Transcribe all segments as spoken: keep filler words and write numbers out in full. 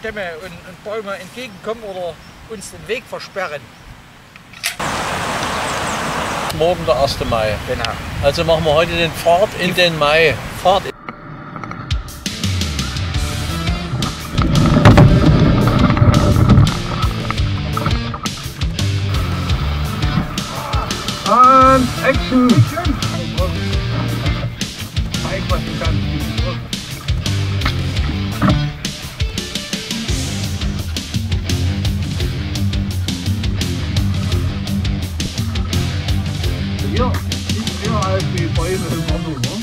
Stämme und, und Bäume entgegenkommen oder uns den Weg versperren. Morgen der erste Mai. Genau. Also machen wir heute den Pfad in den Mai. Fahrt. Und Action! Zeig, was du kannst. Hier, nicht mehr als die Bäume im Auto, ne?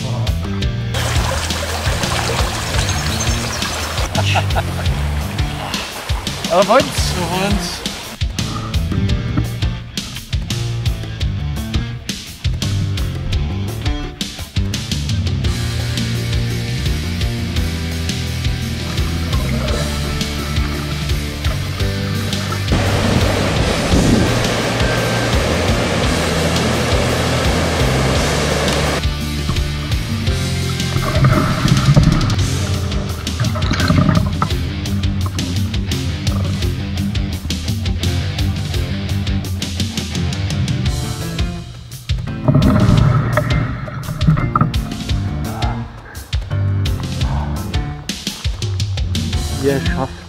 Aber uns, für uns. Wir schaffen